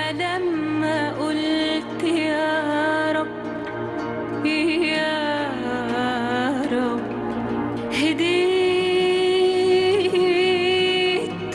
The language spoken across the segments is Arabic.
لما قلت يا رب يا رب هديت.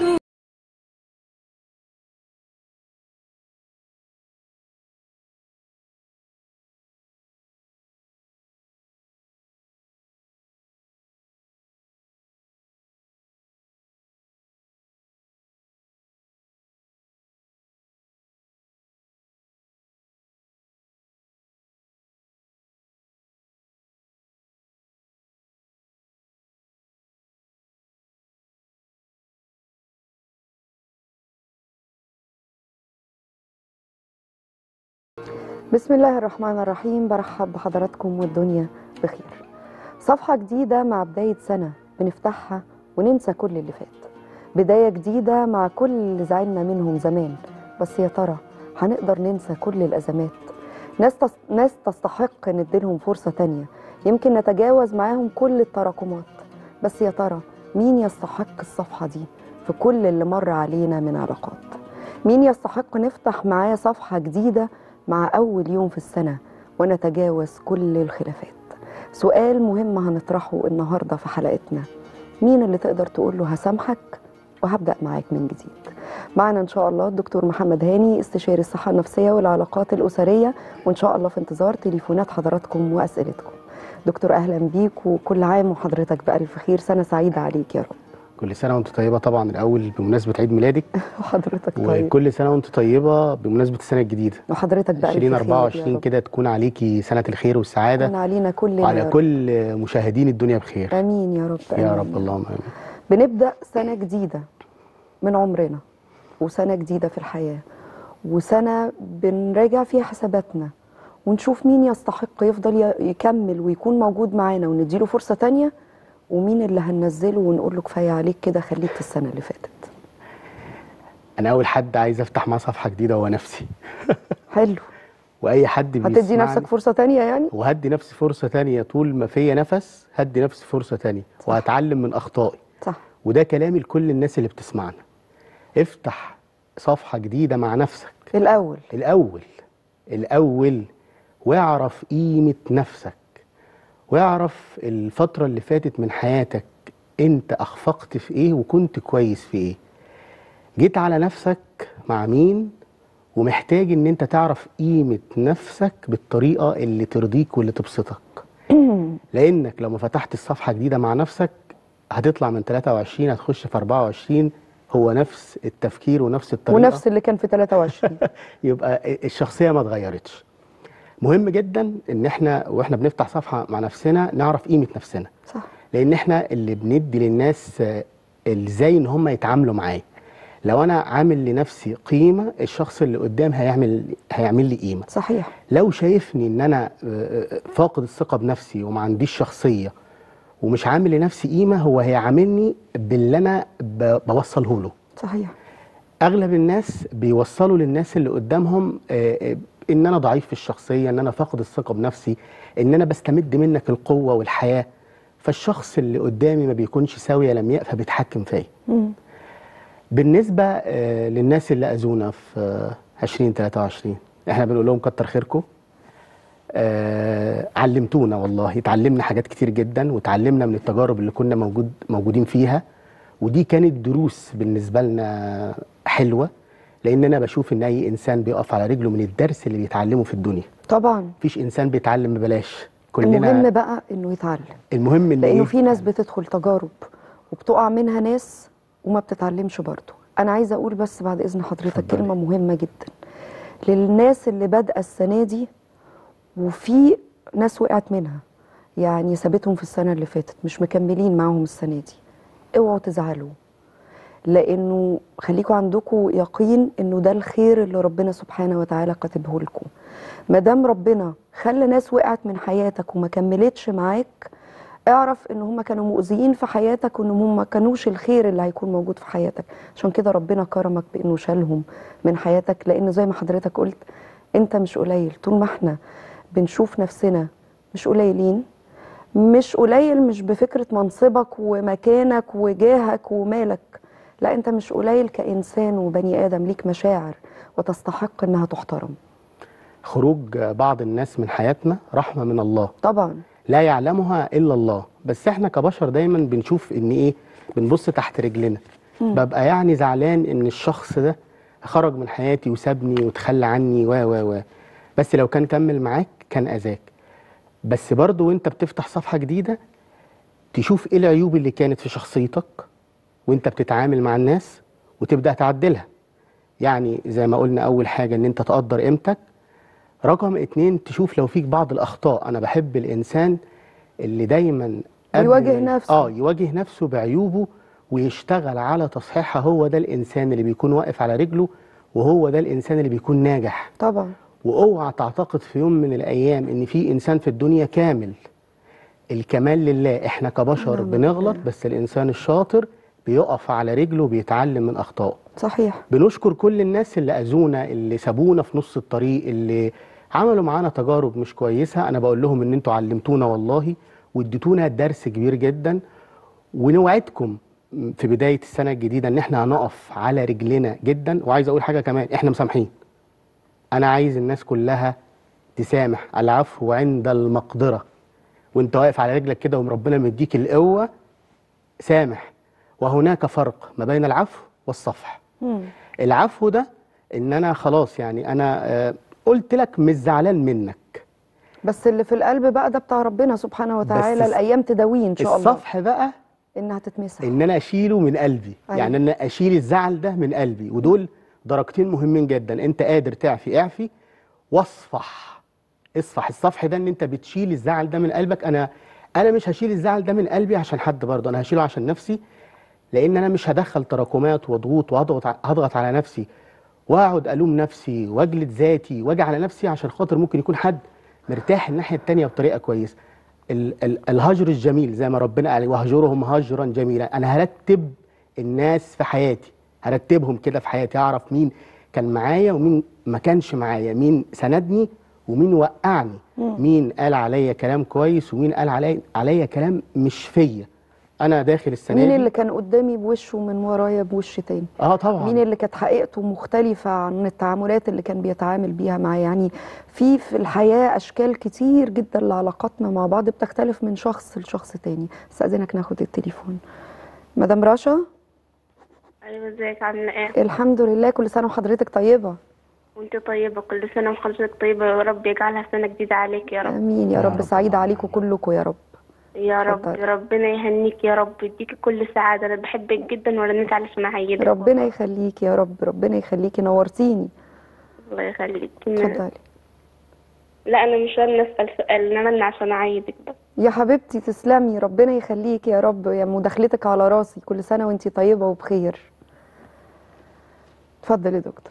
بسم الله الرحمن الرحيم. برحب بحضراتكم والدنيا بخير. صفحة جديدة مع بداية سنة بنفتحها وننسى كل اللي فات. بداية جديدة مع كل اللي زعلنا منهم زمان، بس يا ترى هنقدر ننسى كل الأزمات؟ ناس تستحق نديلهم فرصة تانية، يمكن نتجاوز معاهم كل التراكمات، بس يا ترى مين يستحق الصفحة دي في كل اللي مر علينا من علاقات؟ مين يستحق نفتح معاه صفحة جديدة مع أول يوم في السنة ونتجاوز كل الخلافات؟ سؤال مهم هنطرحه النهاردة في حلقتنا: مين اللي تقدر تقول له هسامحك وهبدأ معاك من جديد؟ معنا إن شاء الله الدكتور محمد هاني، استشاري الصحة النفسية والعلاقات الأسرية، وإن شاء الله في انتظار تليفونات حضراتكم وأسئلتكم. دكتور أهلا بيك، وكل عام وحضرتك بألف خير، سنة سعيدة عليك يا رب. كل سنة وانت طيبة. طبعا الأول بمناسبة عيد ميلادك وحضرتك طيب، وكل سنة وانت طيبة بمناسبة السنة الجديدة وحضرتك بألف خير 2024 كده تكون عليكي سنة الخير والسعادة، تكون علينا كلنا وعلى كل مشاهدين الدنيا بخير. آمين يا رب. يا رب اللهم آمين. بنبدأ سنة جديدة من عمرنا، وسنة جديدة في الحياة، وسنة بنراجع فيها حساباتنا ونشوف مين يستحق يفضل يكمل ويكون موجود معانا ونديله فرصة تانية، ومين اللي هننزله ونقول له كفاية عليك كده، خليك في السنة اللي فاتت. أنا أول حد عايز أفتح معاه صفحة جديدة هو نفسي. حلو. وأي حد بيسمعني هتدي نفسك فرصة تانية يعني؟ وهدي نفسي فرصة تانية، طول ما فيا نفس هدي نفسي فرصة تانية. صح. وهتعلم من أخطائي. صح. وده كلامي لكل الناس اللي بتسمعنا: افتح صفحة جديدة مع نفسك الأول، واعرف قيمة نفسك، واعرف الفترة اللي فاتت من حياتك انت اخفقت في ايه وكنت كويس في ايه، جيت على نفسك مع مين، ومحتاج ان انت تعرف قيمة نفسك بالطريقة اللي ترضيك واللي تبسطك. لانك لو ما فتحت الصفحة جديدة مع نفسك هتطلع من 23 هتخش في 24 هو نفس التفكير ونفس الطريقة ونفس اللي كان في 23. يبقى الشخصية ما اتغيرتش. مهم جدا ان احنا واحنا بنفتح صفحة مع نفسنا نعرف قيمة نفسنا. صح. لان احنا اللي بندي للناس ازاي ان هم يتعاملوا معايا. لو انا عامل لنفسي قيمة، الشخص اللي قدام هيعمل لي قيمة. صحيح. لو شايفني ان انا فاقد الثقة بنفسي وما عنديش شخصية ومش عامل لنفسي قيمة، هو هيعاملني باللي انا بوصله له. صحيح. اغلب الناس بيوصلوا للناس اللي قدامهم ان انا ضعيف في الشخصيه، ان انا فاقد الثقه بنفسي، ان انا بستمد منك القوه والحياه، فالشخص اللي قدامي ما بيكونش سوي لم فبيتحكم فيا. بالنسبه للناس اللي اذونا في 2023 احنا بنقول لهم كتر خيركم. علمتونا والله، اتعلمنا حاجات كتير جدا، وتعلمنا من التجارب اللي كنا موجودين فيها، ودي كانت دروس بالنسبه لنا حلوه، لان انا بشوف ان اي انسان بيقف على رجله من الدرس اللي بيتعلمه في الدنيا. طبعا مفيش انسان بيتعلم ببلاش، كلنا المهم بقى انه يتعلم. المهم ان لانه في ناس بتدخل تجارب وبتقع منها ناس وما بتتعلمش برضه. انا عايزه اقول بس بعد اذن حضرتك كلمه مهمه جدا للناس اللي بادئه السنه دي، وفي ناس وقعت منها، يعني سابتهم في السنه اللي فاتت مش مكملين معاهم السنه دي. اوعوا تزعلوا، لانه خليكوا عندكم يقين انه ده الخير اللي ربنا سبحانه وتعالى كاتبه لكم. ما دام ربنا خلى ناس وقعت من حياتك وما كملتش معاك، اعرف ان هم كانوا مؤذيين في حياتك، وان هم ما كانوش الخير اللي هيكون موجود في حياتك. عشان كده ربنا كرمك بانه شالهم من حياتك، لان زي ما حضرتك قلت انت مش قليل. طول ما احنا بنشوف نفسنا مش قليلين، مش قليل مش بفكرة منصبك ومكانك وجاهك ومالك، لا انت مش قليل كإنسان وبني آدم، ليك مشاعر وتستحق انها تحترم. خروج بعض الناس من حياتنا رحمة من الله طبعا. لا يعلمها إلا الله، بس احنا كبشر دايما بنشوف ان ايه، بنبص تحت رجلنا. ببقى يعني زعلان ان الشخص ده خرج من حياتي وسابني وتخلى عني و بس لو كان كمل معاك كان أذاك. بس برضو وانت بتفتح صفحة جديدة تشوف ايه العيوب اللي كانت في شخصيتك وانت بتتعامل مع الناس وتبدأ تعدلها. يعني زي ما قلنا أول حاجة ان انت تقدر قيمتك. رقم 2 تشوف لو فيك بعض الأخطاء. أنا بحب الإنسان اللي دايما يواجه نفسه. يواجه نفسه بعيوبه ويشتغل على تصحيحها. هو ده الإنسان اللي بيكون واقف على رجله، وهو ده الإنسان اللي بيكون ناجح. طبعا. واوعى تعتقد في يوم من الأيام إن في إنسان في الدنيا كامل. الكمال لله. احنا كبشر بنغلط، بس الإنسان الشاطر بيقف على رجله وبيتعلم من أخطائه. صحيح. بنشكر كل الناس اللي أذونا، اللي سابونا في نص الطريق، اللي عملوا معانا تجارب مش كويسة. أنا بقول لهم إن أنتوا علمتونا والله واديتونا درس كبير جدا. ونوعدكم في بداية السنة الجديدة إن احنا هنقف على رجلنا جدا. وعايز أقول حاجة كمان، احنا مسامحين. أنا عايز الناس كلها تسامح. العفو عند المقدرة. وانت واقف على رجلك كده وربنا مديك القوة، سامح. وهناك فرق ما بين العفو والصفح. العفو ده ان انا خلاص يعني انا قلت لك مش زعلان منك، بس اللي في القلب بقى ده بتاع ربنا سبحانه وتعالى، الايام تداويه ان شاء الله. الصفح بقى انها تتمسح، ان انا اشيله من قلبي. أيوة. يعني انا اشيل الزعل ده من قلبي. ودول درجتين مهمين جدا. انت قادر تعفي اعفي، واصفح. اصفح. الصفح ده ان انت بتشيل الزعل ده من قلبك. انا مش هشيل الزعل ده من قلبي عشان حد، برضه انا هشيله عشان نفسي. لان انا مش هدخل تراكمات وضغوط وهضغط على نفسي واقعد الوم نفسي واجلد ذاتي واجي على نفسي عشان خاطر ممكن يكون حد مرتاح الناحيه الثانيه بطريقه كويسه. الهجر الجميل زي ما ربنا قال وهجرهم هجرا جميلا. انا هرتب الناس في حياتي، هرتبهم كده في حياتي، اعرف مين كان معايا ومين ما كانش معايا، مين سندني ومين وقعني، مين قال عليا كلام كويس ومين قال عليا كلام مش فيا. انا داخل السنه مين دي اللي كان قدامي بوشه ومن ورايا بوش تاني. طبعا. مين اللي كانت حقيقته مختلفه عن التعاملات اللي كان بيتعامل بيها معايا. يعني في الحياه اشكال كتير جدا لعلاقاتنا مع بعض بتختلف من شخص لشخص تاني. استاذنك ناخد التليفون. مدام رشا. ايوه، ازيك؟ عامله ايه؟ الحمد لله، كل سنه وحضرتك طيبه. وانت طيبه، كل سنه وحضرتك طيبه، يا رب يجعلها سنه جديده عليك يا رب. امين يا رب. سعيده عليكم كلكم يا رب. يا رب. ربنا يهنيك يا رب، يديكي كل سعاده. انا بحبك جدا ولا نزعلش معايا. ربنا يخليك يا رب. ربنا يخليكي، نورتيني. الله يخليك. اتفضلي. لا انا مش راضيه اسال سؤال، انا عشان اعيدك بس. يا حبيبتي تسلمي، ربنا يخليكي يا رب. يا مداخلتك على راسي. كل سنه وانتي طيبه وبخير. اتفضلي يا دكتور.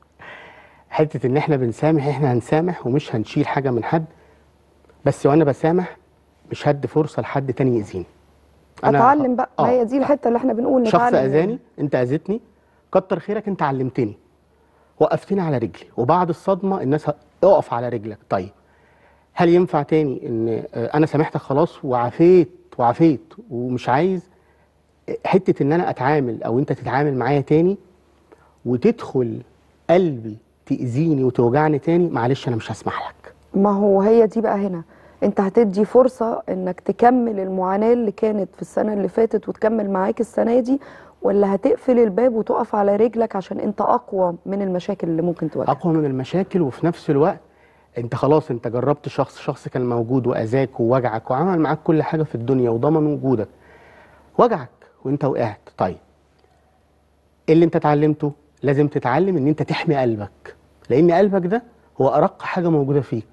حته ان احنا بنسامح، احنا هنسامح ومش هنشيل حاجه من حد. بس وانا بسامح مش هدي فرصه لحد تاني يأذيني. اتعلم بقى. ما هي دي الحته اللي احنا بنقول نتعلم. شخص اذاني، انت اذيتني، كتر خيرك، انت علمتني، وقفتني على رجلي. وبعد الصدمه الناس اقف على رجلك. طيب هل ينفع تاني ان انا سامحتك خلاص وعفيت ومش عايز حته ان انا اتعامل او انت تتعامل معايا تاني وتدخل قلبي تأذيني وتوجعني تاني؟ معلش انا مش هسمح لك. ما هو هي دي بقى هنا. انت هتدي فرصة انك تكمل المعاناة اللي كانت في السنة اللي فاتت وتكمل معاك السنة دي، ولا هتقفل الباب وتقف على رجلك عشان انت اقوى من المشاكل اللي ممكن تواجهك؟ اقوى من المشاكل، وفي نفس الوقت انت خلاص انت جربت شخص كان موجود واذاك ووجعك وعمل معاك كل حاجة في الدنيا وضمن وجودك، وجعك وانت وقعت. طيب اللي انت اتعلمته لازم تتعلم ان انت تحمي قلبك، لان قلبك ده هو ارق حاجة موجودة فيك،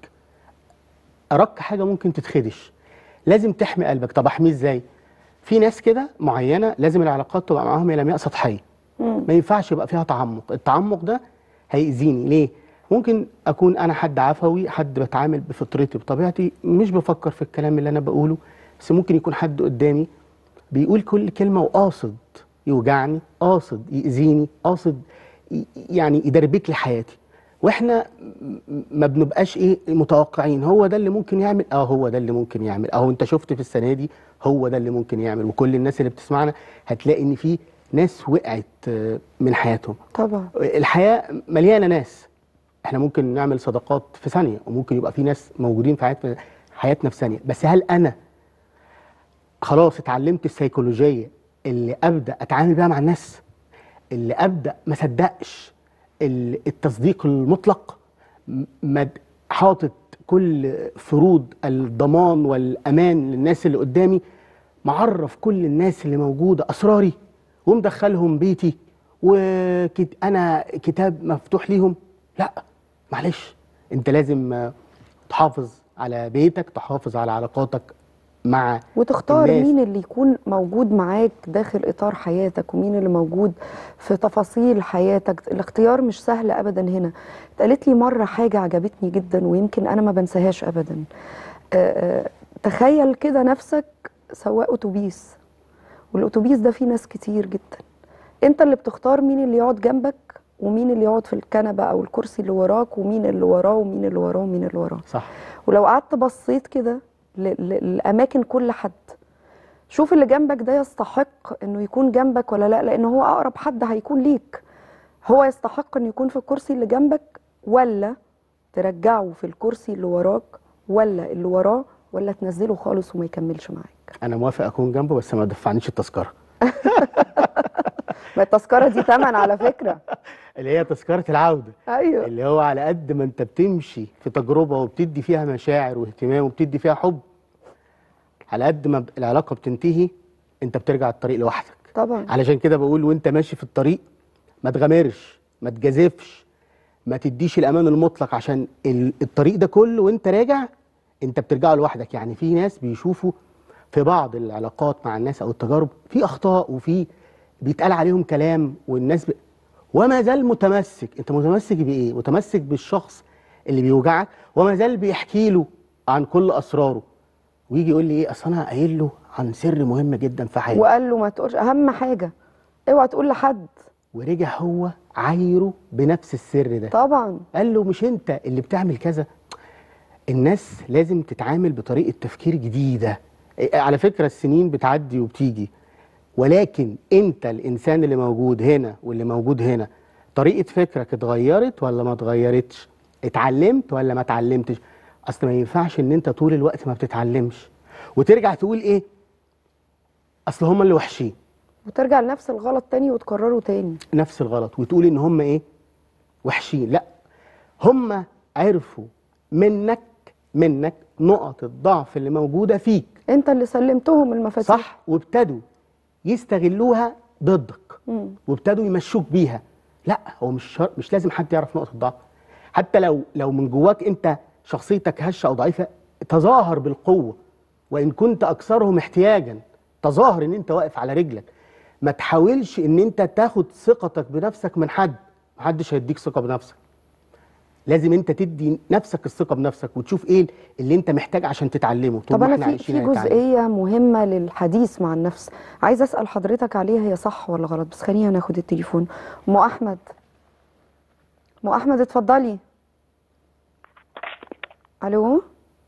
ارق حاجة ممكن تتخدش. لازم تحمي قلبك. طب احميه ازاي؟ في ناس كده معينة لازم العلاقات تبقى معاهم الى مياه سطحية، ما ينفعش يبقى فيها تعمق. التعمق ده هيأذيني. ليه؟ ممكن اكون انا حد عفوي، حد بتعامل بفطرتي بطبيعتي، مش بفكر في الكلام اللي انا بقوله، بس ممكن يكون حد قدامي بيقول كل كلمة وقاصد يوجعني، قاصد يأذيني، قاصد يعني يدربك لي حياتي. واحنا ما بنبقاش متوقعين هو ده اللي ممكن يعمل. هو ده اللي ممكن يعمل. انت شفت في السنة دي هو ده اللي ممكن يعمل. وكل الناس اللي بتسمعنا هتلاقي ان في ناس وقعت من حياتهم. طبعا. الحياه مليانه ناس، احنا ممكن نعمل صداقات في ثانيه، وممكن يبقى في ناس موجودين في حياتنا في ثانيه، بس هل انا خلاص اتعلمت السيكولوجيه اللي ابدا اتعامل بيها مع الناس، اللي ابدا ما صدقش التصديق المطلق، حاطط كل فروض الضمان والامان للناس اللي قدامي، معرف كل الناس اللي موجوده اسراري ومدخلهم بيتي وانا كتاب مفتوح ليهم؟ لا، معلش، انت لازم تحافظ على بيتك، تحافظ على علاقاتك مع وتختار الناس. مين اللي يكون موجود معاك داخل إطار حياتك ومين اللي موجود في تفاصيل حياتك. الاختيار مش سهل أبدا. هنا اتقالت لي مرة حاجة عجبتني جدا ويمكن أنا ما بنساهاش أبدا. تخيل كده نفسك سواق أتوبيس، والأتوبيس ده فيه ناس كتير جدا، انت اللي بتختار مين اللي يقعد جنبك ومين اللي يقعد في الكنبة أو الكرسي اللي وراك ومين اللي وراه ومين اللي وراه ومين اللي وراه. صح. ولو قعدت بصيت كده لأماكن كل حد، شوف اللي جنبك ده يستحق انه يكون جنبك ولا لا، لأنه هو أقرب حد هيكون ليك. هو يستحق انه يكون في الكرسي اللي جنبك، ولا ترجعه في الكرسي اللي وراك، ولا اللي وراه، ولا تنزله خالص وما يكملش معاك. انا موافق اكون جنبه، بس ما دفعنيش التذكره. ما التذكرة دي تمن على فكرة. اللي هي تذكره العوده. ايوه. اللي هو على قد ما انت بتمشي في تجربه وبتدي فيها مشاعر واهتمام وبتدي فيها حب، على قد ما العلاقه بتنتهي انت بترجع الطريق لوحدك. طبعا. علشان كده بقول وانت ماشي في الطريق ما تغامرش، ما تجازفش، ما تديش الامان المطلق، عشان الطريق ده كله وانت راجع انت بترجع لوحدك. يعني في ناس بيشوفوا في بعض العلاقات مع الناس او التجارب في اخطاء وفي بيتقال عليهم كلام، والناس وما زال متمسك. انت متمسك بايه؟ متمسك بالشخص اللي بيوجعك وما زال بيحكي له عن كل اسراره، ويجي يقول لي ايه، اصل انا قايل له عن سر مهم جدا في حياتي، وقال له ما تقولش اهم حاجه، اوعى تقول لحد. ورجع هو عايره بنفس السر ده. طبعا. قال له مش انت اللي بتعمل كذا. الناس لازم تتعامل بطريقه تفكير جديده. على فكره السنين بتعدي وبتيجي، ولكن انت الانسان اللي موجود هنا واللي موجود هنا، طريقه فكرك اتغيرت ولا ما اتغيرتش؟ اتعلمت ولا ما اتعلمتش؟ اصل ما ينفعش ان انت طول الوقت ما بتتعلمش وترجع تقول ايه، اصل هم اللي وحشين، وترجع لنفس الغلط تاني وتكرره تاني. نفس الغلط، وتقول ان هم ايه، وحشين. لا، هم عرفوا منك نقط الضعف اللي موجوده فيك، انت اللي سلمتهم المفاتيح. صح، وابتدوا يستغلوها ضدك وابتدوا يمشوك بيها. لا، هو مش لازم حد يعرف نقطه الضعف. حتى لو من جواك انت شخصيتك هشه او ضعيفه، تظاهر بالقوه، وان كنت اكثرهم احتياجا تظاهر ان انت واقف على رجلك. ما تحاولش ان انت تاخد ثقتك بنفسك من حد، محدش هيديك ثقه بنفسك. لازم انت تدي نفسك الثقه بنفسك وتشوف ايه اللي انت محتاج عشان تتعلمه. طب انا في جزئيه مهمه للحديث مع النفس عايزه اسال حضرتك عليها، هي صح ولا غلط؟ بس خلينا ناخد التليفون. ام احمد، ام احمد اتفضلي. الو.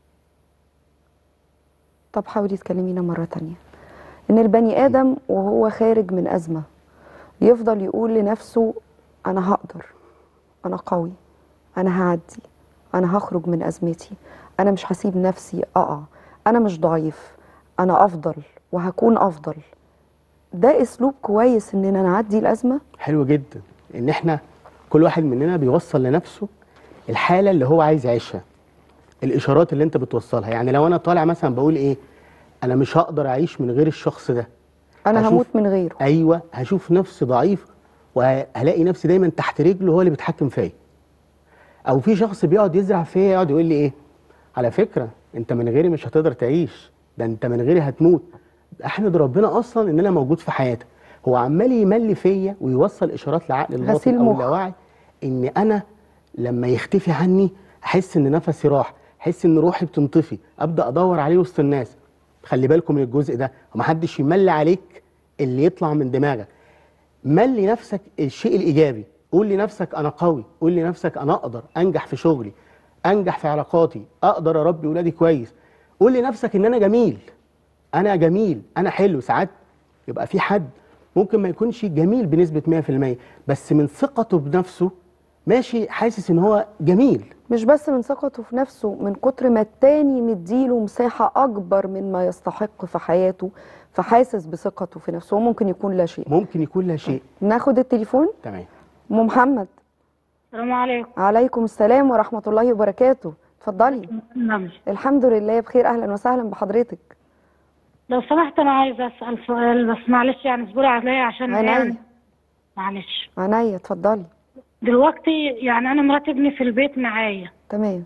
طب حاولي تكلمينا مره تانية. ان البني ادم وهو خارج من ازمه يفضل يقول لنفسه انا هقدر، انا قوي، انا هعدي، انا هخرج من ازمتي، انا مش هسيب نفسي اقع، انا مش ضعيف، انا افضل وهكون افضل. ده اسلوب كويس اننا نعدي الازمه؟ حلو جدا ان احنا كل واحد مننا بيوصل لنفسه الحاله اللي هو عايز يعيشها، الاشارات اللي انت بتوصلها. يعني لو انا طالع مثلا بقول ايه، انا مش هقدر اعيش من غير الشخص ده، انا هموت من غيره. ايوه، هشوف نفسي ضعيف وهلاقي نفسي دايما تحت رجله، هو اللي بيتحكم فيا. او في شخص بيقعد يزرع فيا، يقعد يقول لي ايه، على فكره انت من غيري مش هتقدر تعيش، ده انت من غيري هتموت. احمد ربنا اصلا ان انا موجود في حياتك. هو عمال يملي فيا ويوصل اشارات لعقل الباطن او اللاواعي ان انا لما يختفي عني احس ان نفسي راح، احس ان روحي بتنطفي، ابدا ادور عليه وسط الناس. خلي بالكم من الجزء ده، ومحدش يملي عليك اللي يطلع من دماغك. ملي نفسك الشيء الايجابي، قول لنفسك انا قوي، قول لنفسك انا اقدر انجح في شغلي، انجح في علاقاتي، اقدر اربي ولادي كويس. قول لنفسك ان انا جميل، انا جميل، انا حلو. ساعات يبقى في حد ممكن ما يكونش جميل بنسبه 100%، بس من ثقته بنفسه ماشي حاسس ان هو جميل. مش بس من ثقته في نفسه، من كتر ما التاني مديله مساحة أكبر من ما يستحق في حياته، فحاسس بثقته في نفسه. وممكن يكون لا شيء. ممكن يكون لا شيء. ناخد التليفون. تمام. أم محمد. السلام عليكم. عليكم السلام ورحمة الله وبركاته. اتفضلي. نعم. الحمد لله بخير، أهلا وسهلا بحضرتك. لو سمحت أنا عايزة أسأل سؤال بس معلش، يعني اصبري عليا عشان عينيا. يعني معلش. عينيا اتفضلي. دلوقتي يعني أنا مرات ابني في البيت معايا تمام.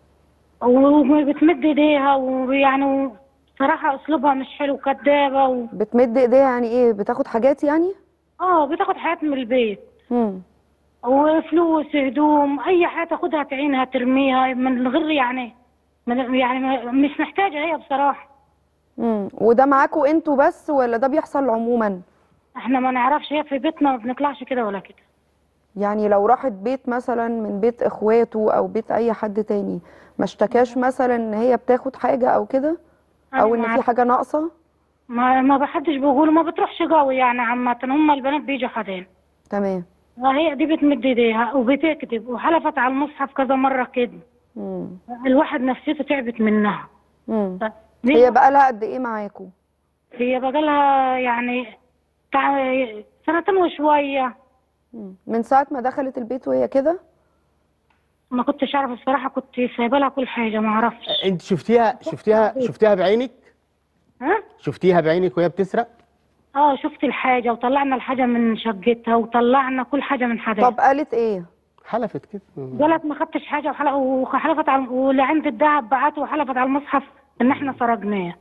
وبتمد ايديها، ويعني صراحة أسلوبها مش حلو، كدابة بتمد ايديها يعني ايه؟ بتاخد حاجات يعني؟ بتاخد حاجات من البيت. امم وفلوس، هدوم، أي حاجة تاخدها تعينها ترميها من غير يعني مش محتاجة هي بصراحة. وده معاكوا انتوا بس ولا ده بيحصل عموما؟ احنا ما نعرفش، هي في بيتنا ما بنطلعش كده ولا كده. يعني لو راحت بيت مثلا من بيت اخواته او بيت اي حد تاني، ما اشتكاش مثلا ان هي بتاخد حاجة او كده، او ان في حاجة ناقصة؟ ما بحدش بيقول، ما بتروحش قوي يعني عامة، هم البنات بيجوا حدين. تمام. وهي دي بتمد ايديها وبتكتب، وحلفت على المصحف كذا مرة كده. الواحد نفسيته تعبت منها. هي بقى لها قد ايه معاكوا؟ هي بقى لها يعني سنتين وشوية. من ساعة ما دخلت البيت وهي كده؟ ما كنتش اعرف الصراحة، كنت سايبه لها كل حاجة، ما اعرفش. انت شفتيها بعينك؟ ها؟ شفتيها بعينك وهي بتسرق؟ شفت الحاجة، وطلعنا الحاجة من شقتها، وطلعنا كل حاجة من حاجتها. طب قالت ايه؟ حلفت كده. قالت ما خدتش حاجة، وحلفت على واللي عند الذهب بعته، وحلفت على المصحف ان احنا سرقناه.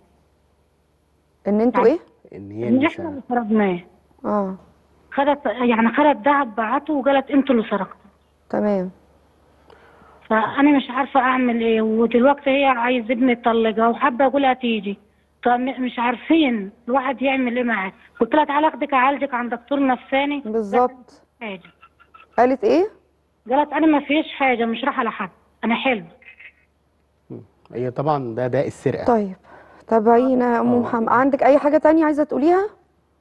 ان انتوا يعني ايه؟ ان احنا اللي سرقناه. خدت ذهب بعته، وقالت انتوا اللي سرقتوا. تمام. فانا مش عارفة اعمل ايه، ودلوقتي هي عايز ابني يطلقها، وحابة اقولها تيجي. طب مش عارفين الواحد يعمل ايه معاك. قلت لها تعالى اخدك اعالجك عند دكتور نفساني. بالظبط. قالت ايه؟ قالت انا ما فيش حاجه، مش رايحه لحد، انا حلو. هي طبعا ده السرقه. طيب تابعينا يا ام محمد. عندك اي حاجه تانية عايزه تقوليها؟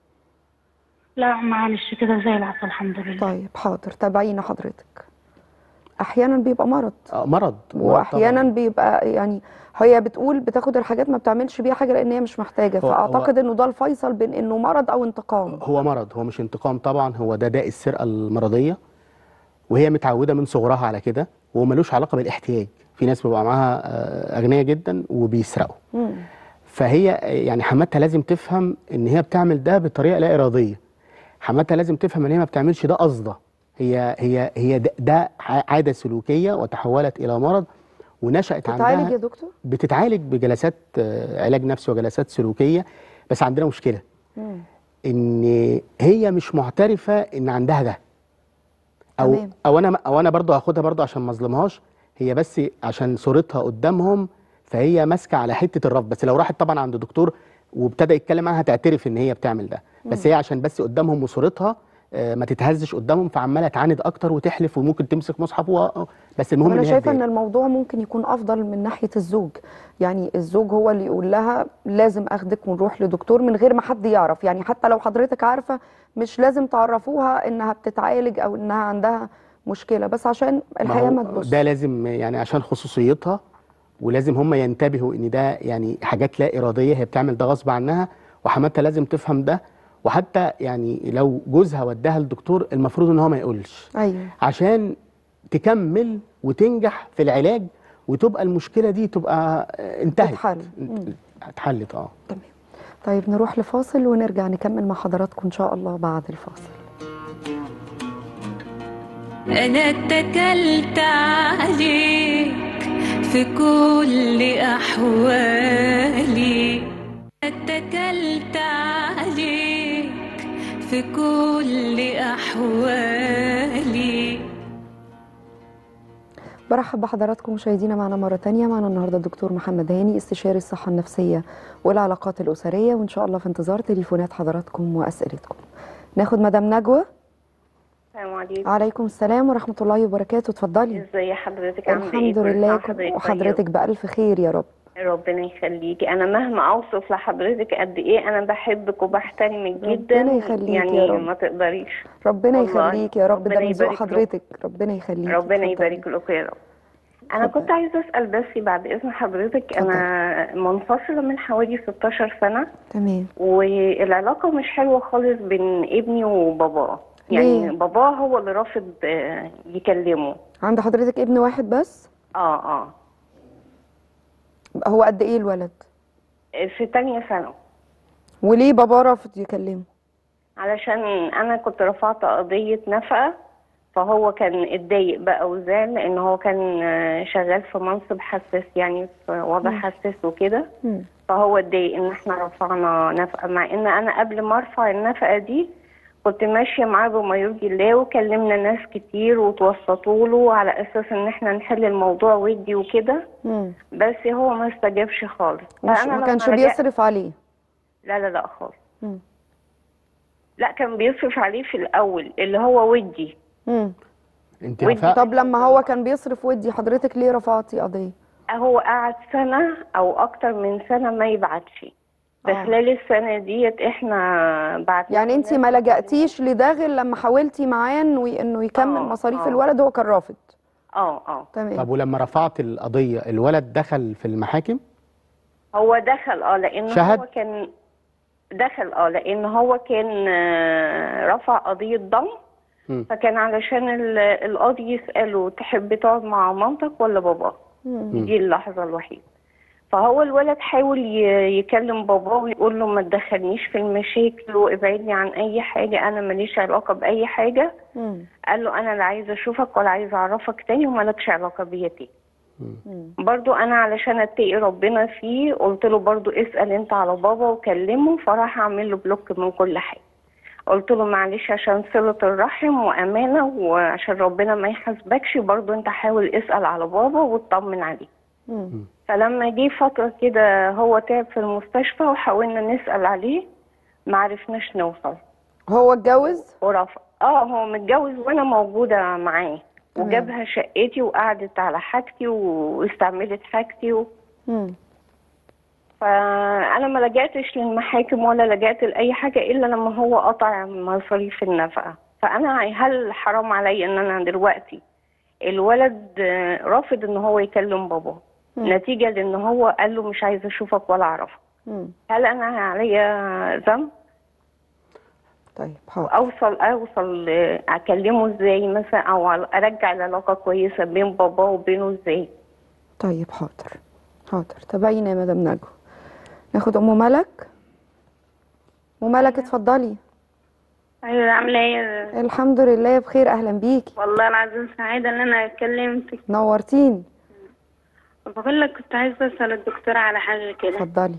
لا معلش كده زي العسل الحمد لله. طيب حاضر، تابعينا حضرتك. احيانا بيبقى مرض واحيانا بيبقى يعني هي بتقول بتاخد الحاجات ما بتعملش بيها حاجه لان هي مش محتاجه، فاعتقد انه ده الفيصل بين انه مرض او انتقام. هو مرض، هو مش انتقام طبعا، هو ده السرقه المرضيه، وهي متعوده من صغرها على كده، وهو ملوش علاقه بالاحتياج. في ناس بيبقى معاها اغنياء جدا وبيسرقوا. فهي يعني حماتها لازم تفهم ان هي بتعمل ده بطريقه لا اراديه. حماتها لازم تفهم ان هي ما بتعملش ده قصده، هي ده عاده سلوكيه وتحولت الى مرض ونشأت عندها. بتتعالج يا دكتور؟ بتتعالج بجلسات علاج نفسي وجلسات سلوكيه، بس عندنا مشكله ان هي مش معترفه ان عندها ده. او انا برضو هاخدها برضو عشان ما اظلمهاش، هي بس عشان صورتها قدامهم فهي ماسكه على حته الرفض. بس لو راحت طبعا عند دكتور وابتدى يتكلم معاها هتعترف ان هي بتعمل ده، بس هي عشان بس قدامهم وصورتها ما تتهزش قدامهم، فعماله تعاند اكتر وتحلف وممكن تمسك مصحف بس المهم انا شايفه ان الموضوع ممكن يكون افضل من ناحيه الزوج. يعني الزوج هو اللي يقول لها لازم اخدك ونروح لدكتور من غير ما حد يعرف. يعني حتى لو حضرتك عارفه مش لازم تعرفوها انها بتتعالج او انها عندها مشكله، بس عشان الحياه ما تبص. ده لازم يعني عشان خصوصيتها، ولازم هم ينتبهوا ان ده يعني حاجات لا اراديه، هي بتعمل ده غصب عنها، وحماتها لازم تفهم ده. وحتى يعني لو جوزها وداها للدكتور المفروض ان هو ما يقولش. ايوه. عشان تكمل وتنجح في العلاج، وتبقى المشكله دي تبقى انتهت. اتحلت. تمام. طيب نروح لفاصل ونرجع نكمل مع حضراتكم ان شاء الله بعد الفاصل. أنا اتكلت عليك في كل أحوالي، اتكلت عليك في كل أحوالي. برحب بحضراتكم مشاهدينا معنا مرة تانية. معنا النهاردة الدكتور محمد هاني، استشاري الصحة النفسية والعلاقات الأسرية، وإن شاء الله في انتظار تليفونات حضراتكم وأسئلتكم. ناخد مدام نجوى. السلام عليكم. عليكم السلام ورحمة الله وبركاته. اتفضلي. ازي حضرتك؟ عامله ايه؟ الحمد لله، وحضرتك بألف خير يا رب. ربنا يخليكي. انا مهما اوصف لحضرتك قد ايه انا بحبك وبحترمك جدا، ربنا يخليكي يعني يا رب. ما تقدريش. ربنا والله يخليكي يا رب، ده ربنا من ذوق يبارك له. حضرتك. ربنا يخليكي. ربنا اتفضلي. يبارك لك يا رب. انا اتفضلي. كنت عايزه اسال بس بعد اذن حضرتك، اتفضلي. انا منفصله من حوالي 16 سنه، تمام. والعلاقه مش حلوه خالص بين ابني وباباه. ليه؟ يعني باباه هو اللي رافض يكلمه. عند حضرتك ابن واحد بس؟ اه. هو قد ايه الولد؟ في تانية ثانوي. وليه بابا رافض يكلمه؟ علشان انا كنت رفعت قضيه نفقه، فهو كان اتضايق بقى وزعل، لان هو كان شغال في منصب حساس، يعني في وضع حساس وكده. فهو اتضايق ان احنا رفعنا نفقه، مع ان انا قبل ما ارفع النفقه دي كنت ماشيه معاه بما يرضي الله، وكلمنا ناس كتير وتوسطوا له على اساس ان احنا نحل الموضوع ودي وكده. بس هو ما استجابش خالص. ما كانش بيصرف عليه؟ لا خالص. لا، كان بيصرف عليه في الاول اللي هو ودي. انت طب لما هو كان بيصرف ودي، حضرتك ليه رفعتي قضيه؟ هو قعد سنه او اكتر من سنه ما يبعتش. في خلال السنه ديت احنا بعتنا. يعني انت ما لجأتيش لده غير لما حاولتي معاه انه يكمل مصاريف الولد؟ هو كان رافض. تمام. طب ولما رفعت القضيه الولد دخل في المحاكم؟ هو دخل لان شهد؟ هو كان دخل لان هو كان رفع قضيه ضم. فكان علشان القاضي يساله تحب تقعد مع مامتك ولا باباك؟ دي اللحظه الوحيده. فهو الولد حاول يكلم باباه ويقول له ما تدخلنيش في المشاكل وابعدني عن اي حاجه، انا ماليش علاقه باي حاجه. قال له انا لا عايزه اشوفك ولا عايزه اعرفك تاني ومالكش علاقه بيا تاني. برضو انا علشان اتقي ربنا فيه قلت له برضو اسال انت على بابا وكلمه، فراح اعمل له بلوك من كل حاجه. قلت له معلش عشان صله الرحم وامانه وعشان ربنا ما يحاسبكش، برضو انت حاول اسال على بابا واطمن عليه. فلما جه فتره كده هو تعب في المستشفى وحاولنا نسال عليه، ما عرفناش نوصل. هو اتجوز؟ ورفض. هو متجوز وانا موجوده معاه، وجابها شقتي وقعدت على حاجتي واستعملت حاجتي فانا ما لجأتش للمحاكم ولا لجأت لاي حاجه الا لما هو قطع مصاريف النفقه. فانا هل حرام عليا ان انا دلوقتي الولد رافض ان هو يكلم باباه نتيجه لان هو قال له مش عايز اشوفك ولا اعرفك؟ هل انا عليا ذنب؟ طيب حاضر. اوصل اكلمه ازاي مثلا، او ارجع العلاقه كويسه بين باباه وبينه ازاي؟ طيب حاضر. تابعينا يا مدام نجوى. ناخد ام ملك. ام ملك اتفضلي. ايوه، عامله ايه؟ الحمد لله بخير، اهلا بيكي. والله العظيم سعيده ان انا كلمتك. نورتيني. بقول لك كنت عايزه اسال الدكتوره على حاجه كده. اتفضلي.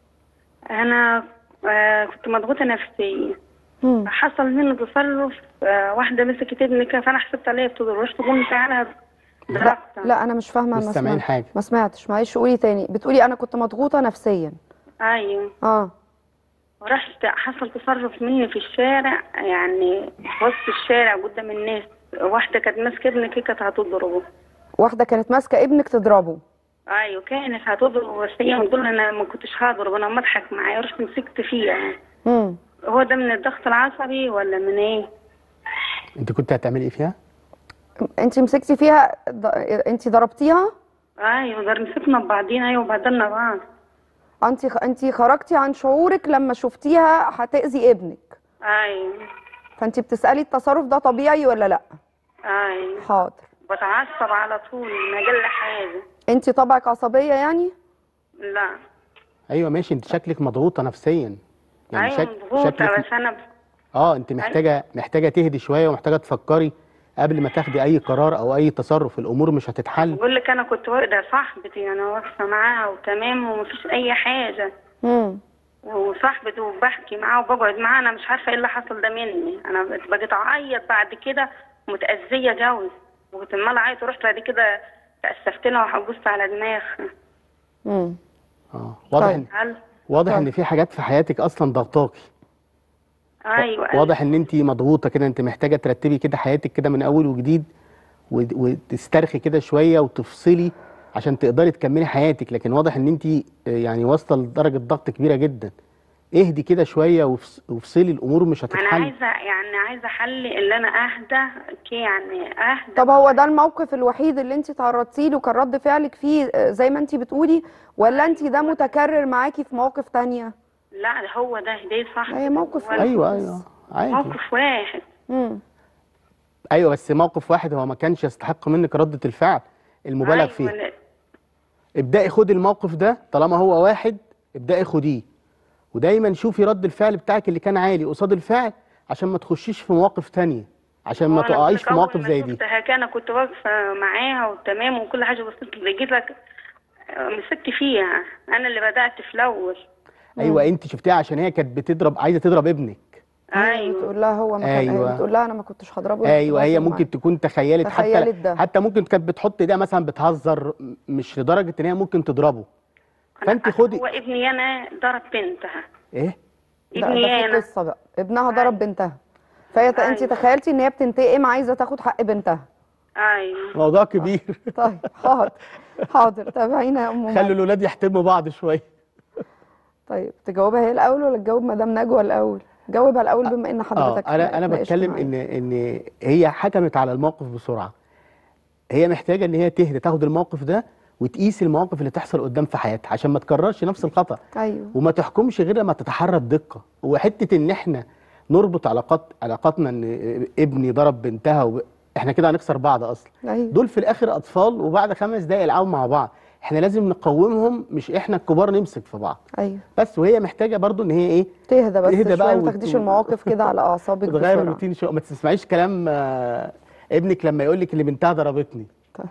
انا كنت مضغوطه نفسيا. حصل مني تصرف، واحده مسكت ابني كده، فانا حسبت عليها بتضرب، رحت قمت عنها ضربتها. لا انا مش فاهمه. مش سامعين حاجه. ما سمعتش، معلش قولي تاني. بتقولي انا كنت مضغوطه نفسيا؟ ايوه. ورحت حصل تصرف مني في الشارع، يعني في وسط الشارع قدام الناس. واحده كانت ماسكه ابني كده، كانت هتضربه. واحده كانت ماسكه ابنك تضربه؟ ايوه كانت هتضربه، بس هي بتقول انا ما كنتش هضرب، انا مضحك معايا. رحت مسكت فيها يعني. هو ده من الضغط العصبي ولا من ايه؟ انت كنت هتعملي ايه فيها؟ انت مسكتي فيها؟ انت ضربتيها؟ ايوه مسكنا ببعضينا. ايوه وبهدلنا بعض. انت خرجتي عن شعورك لما شفتيها هتأذي ابنك؟ ايوه. فانت بتسألي التصرف ده طبيعي ولا لا؟ ايوه. حاضر. بتعصب على طول من اقل حاجه. انت طبعك عصبيه يعني؟ لا. ايوه ماشي، انت شكلك مضغوطه نفسيا يعني. ايوه مضغوطه بس انا انت محتاجه تهدي شويه ومحتاجه تفكري قبل ما تاخدي اي قرار او اي تصرف. الامور مش هتتحل. بقول لك انا كنت واخده صاحبتي، انا واقفه معاها وتمام ومفيش اي حاجه. وصاحبتي وبحكي معاها وبقعد معاها، انا مش عارفه ايه اللي حصل ده مني. انا بقيت اعيط بعد كده، متاذيه قوي، وكنت عماله اعيط. ورحت بعد كده تاسفت لها وبصت على دماغها. واضح ان في حاجات في حياتك اصلا ضغطاكي. ايوه. واضح ان انت مضغوطه كده، انت محتاجه ترتبي كده حياتك كده من اول وجديد، وتسترخي كده شويه وتفصلي عشان تقدري تكملي حياتك، لكن واضح ان انت يعني واصله لدرجه ضغط كبيره جدا. اهدي كده شويه وافصلي، الامور مش ما انا هتتحل. عايزه حل اللي انا اهدى يعني اهدى. طب هو ده الموقف الوحيد اللي انت تعرضتي له كان رد فعلك فيه زي ما انت بتقولي، ولا انت ده متكرر معاكي في مواقف تانية؟ لا هو ده صح. هي موقف واحد. ايوه عادي. موقف واحد. ايوه بس موقف واحد هو ما كانش يستحق منك ردة الفعل المبالغ فيه. ابدأي خدي الموقف ده، طالما هو واحد ابدأي خديه، ودايما شوفي رد الفعل بتاعك اللي كان عالي قصاد الفعل عشان ما تخشيش في مواقف تانية، عشان ما تقعيش في مواقف زي دي. انا كنت واقفه معاها وتمام وكل حاجه، بس جيت لك مسكت فيها، انا اللي بدأت في الاول. ايوه انت شفتيها عشان هي كانت عايزه تضرب ابنك. ايوه بتقول لها هو ما أيوة. بتقول لها انا ما كنتش هضربه. ايوه هي ممكن تكون تخيلت حتى ممكن كانت بتحط ايديها مثلا بتهزر، مش لدرجه ان هي ممكن تضربه. فانت خدي. هو ابني انا ضرب بنتها. ايه؟ ابني انا قصه بقى، ابنها ضرب بنتها، فهي انت تخيلتي ان هي بتنتقم، عايزه تاخد حق بنتها. ايوه موضوع كبير. طيب حاضر تابعينا يا ام. خلوا الاولاد يحترموا بعض شويه. طيب تجاوبها هي الاول ولا تجاوب مدام نجوى الاول؟ جاوبها الاول بما ان حضرتك انا بتكلم ان هي حكمت على الموقف بسرعه. هي محتاجه ان هي تهدى، تاخد الموقف ده وتقيس المواقف اللي تحصل قدام في حياتها عشان ما تكررش نفس الخطا. ايوه. وما تحكمش غير لما تتحرى بدقه. وحته ان احنا نربط علاقاتنا ان ابني ضرب بنتها احنا كده هنخسر بعض اصلا. أيوة. دول في الاخر اطفال، وبعد 5 دقايق يلعبوا مع بعض. احنا لازم نقومهم، مش احنا الكبار نمسك في بعض. ايوه. بس وهي محتاجه برضو ان هي ايه، تهدى بس شويه، ما تاخديش المواقف كده على اعصابك بسرعه. تغير الروتين شويه، ما تسمعيش كلام ابنك لما يقول لك اللي بنتها ضربتني. طيب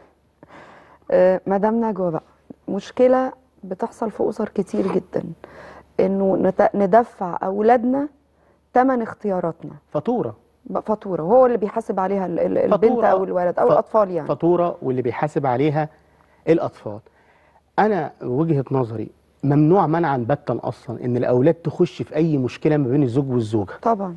مدام نجوى بقى، مشكله بتحصل في اسر كتير جدا، انه ندفع اولادنا ثمن اختياراتنا. فاتوره وهو اللي بيحاسب عليها البنت او الولد او الاطفال يعني. فاتوره واللي بيحاسب عليها الاطفال. انا وجهه نظري ممنوع منعا باتا اصلا ان الاولاد تخش في اي مشكله ما بين الزوج والزوجه. طبعا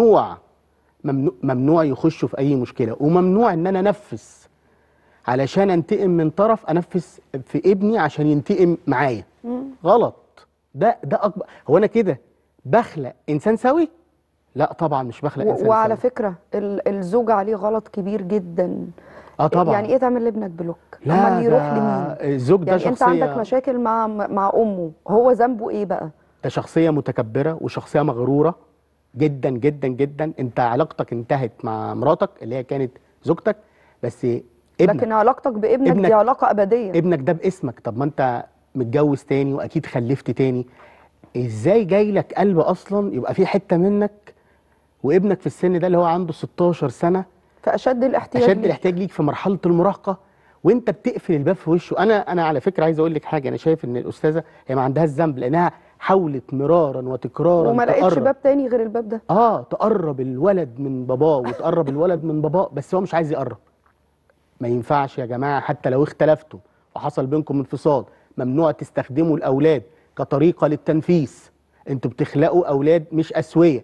ممنوع يخشوا في اي مشكله، وممنوع ان انا انفس علشان انتقم من طرف، انفس في ابني عشان ينتقم معايا. غلط. ده اكبر. هو انا كده بخلق انسان سوي؟ لا طبعا مش بخلق انسان وعلى سوي. فكره الزوج عليه غلط كبير جدا. طبعا. يعني ايه تعمل لابنك بلوك؟ لا امال يروح لمين؟ الزوج ده يعني شخصيه، انت عندك مشاكل مع امه، هو ذنبه ايه بقى؟ ده شخصيه متكبره وشخصيه مغروره جدا جدا جدا. انت علاقتك انتهت مع مراتك اللي هي كانت زوجتك، بس لكن علاقتك بابنك دي علاقه ابديه. ابنك ده باسمك. طب ما انت متجوز تاني واكيد خلفت تاني، ازاي جاي لك قلب اصلا يبقى في حته منك وابنك في السن ده اللي هو عنده 16 سنه في اشد الاحتياج ليك في مرحله المراهقه، وانت بتقفل الباب في وشه. انا على فكره عايز اقول لك حاجه، انا شايف ان الاستاذه هي ما عندهاش ذنب، لانها حاولت مرارا وتكرارا وما لقيتش باب تاني غير الباب ده. تقرب الولد من باباه وتقرب الولد من باباه، بس هو مش عايز يقرب. ما ينفعش يا جماعه، حتى لو اختلفتوا وحصل بينكم انفصال ممنوع تستخدموا الاولاد كطريقه للتنفيس. انتوا بتخلقوا اولاد مش اسويه.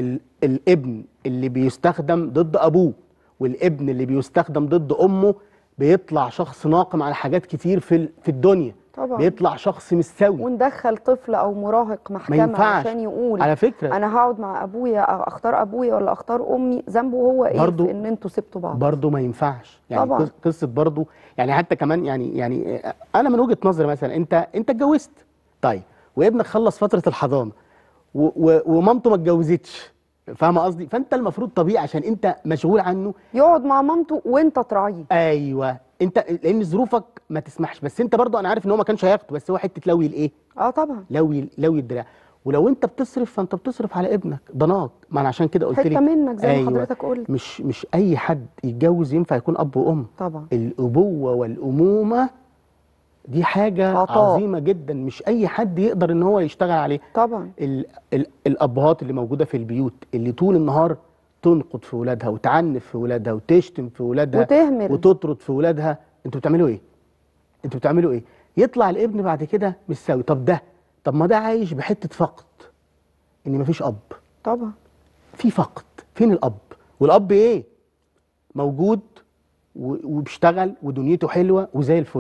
الابن اللي بيستخدم ضد ابوه والابن اللي بيستخدم ضد امه بيطلع شخص ناقم على حاجات كتير في الدنيا. طبعا. بيطلع شخص مش سوي. وندخل طفل او مراهق محكمه عشان يقول على فكره انا هقعد مع ابويا، اختار ابويا ولا اختار امي، ذنبه هو ايه في ان انتوا سبتوا بعض؟ برضه ما ينفعش يعني. طبعا. قصه برضه يعني، حتى كمان يعني انا من وجهه نظري مثلا، انت اتجوزت طيب، وابنك خلص فتره الحضانه ومامته ما اتجوزتش، فاهمه قصدي؟ فانت المفروض طبيعي عشان انت مشغول عنه يقعد مع مامته وانت تراعيه. ايوه انت، لان ظروفك ما تسمحش. بس انت برضه انا عارف ان هو ما كانش هياخده، بس هو حته لوي الايه؟ طبعا لوي الدراع. ولو انت بتصرف فانت بتصرف على ابنك ضناك. ما انا عشان كده قلت لك حته منك زي ما حضرتك قلت. مش اي حد يتجوز ينفع يكون اب وام. طبعا. الابوه والامومه دي حاجه عظيمه جدا، مش اي حد يقدر ان هو يشتغل عليه. طبعا. الابهات اللي موجوده في البيوت اللي طول النهار تنقد في ولادها وتعنف في ولادها وتشتم في ولادها وتهمل وتطرد في ولادها، انتوا بتعملوا ايه؟ انتوا بتعملوا ايه؟ يطلع الابن بعد كده مش سوي. طب ما ده عايش بحته فقد، ان مفيش اب. طبعا في فقد. فين الاب؟ والاب ايه؟ موجود وبيشتغل ودنيته حلوه وزي الفل.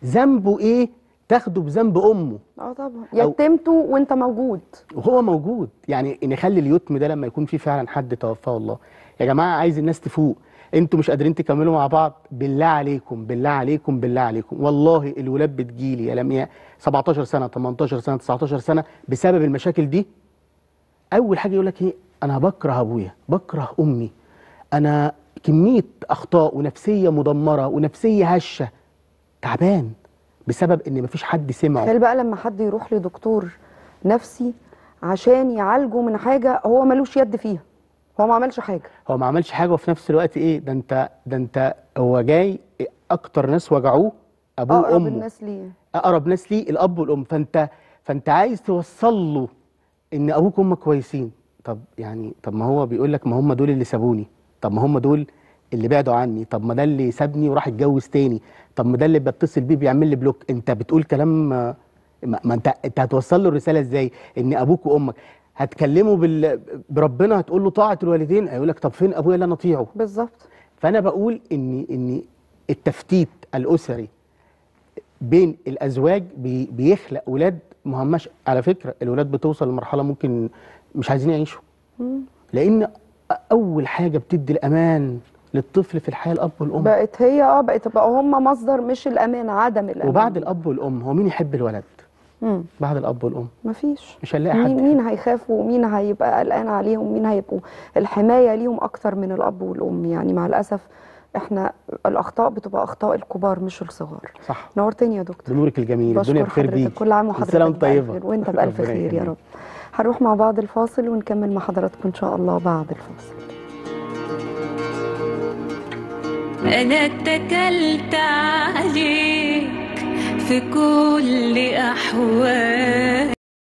ذنبه ايه تاخده بذنب امه؟ طبعا يتمته وانت موجود وهو موجود. يعني نخلي اليتم ده لما يكون في فعلا حد توفاه الله. يا جماعه عايز الناس تفوق، انتوا مش قادرين تكملوا مع بعض، بالله عليكم بالله عليكم بالله عليكم، والله الولاد بتجيلي يا لمياء 17 سنه 18 سنه 19 سنه بسبب المشاكل دي. اول حاجه يقول لك ايه؟ انا بكره ابويا، بكره امي، انا كميه اخطاء ونفسيه مدمره ونفسيه هشه، تعبان بسبب ان مفيش حد سمعه. تخيل بقى لما حد يروح لدكتور نفسي عشان يعالجه من حاجه هو ملوش يد فيها، هو ما عملش حاجه، هو ما عملش حاجه، وفي نفس الوقت ايه ده انت هو جاي اكتر ناس وجعوه ابوه وامه، اقرب الناس ليه، اقرب ناس ليه الاب والام، فانت عايز توصل له ان ابوك وامك كويسين. طب ما هو بيقول لك ما هم دول اللي سابوني، طب ما هم دول اللي بعدوا عني، طب ما ده اللي سابني وراح اتجوز تاني، طب ما ده اللي بتصل بيه بيعمل لي بلوك. انت بتقول كلام ما انت هتوصل له الرساله ازاي؟ ان ابوك وامك هتكلمه بربنا، هتقول له طاعه الوالدين، هيقول لك طب فين ابويا اللي انا اطيعه؟ بالظبط. فانا بقول ان التفتيت الاسري بين الازواج بيخلق ولاد مهمش. على فكره الولاد بتوصل لمرحله ممكن مش عايزين يعيشوا، لان اول حاجه بتدي الامان للطفل في الحياه الاب والام. بقت هي بقوا هم مصدر مش الامان، عدم الامان. وبعد الاب والام هو مين يحب الولد؟ بعد الاب والام مفيش، مش هنلاقي حد. مين هيخاف ومين هيبقى قلقان عليهم، مين هيبقوا الحمايه ليهم اكتر من الاب والام. يعني مع الاسف احنا الاخطاء بتبقى اخطاء الكبار مش الصغار. صح. نورتني يا دكتور، بنورك الجميل، الدنيا بخير بيك، كل عام وحضرتك طيبه وانت بالف خير يا رب. هنروح مع بعض الفاصل ونكمل مع حضراتكم ان شاء الله بعد الفاصل. أنا اتكلت عليك في كل أحوال.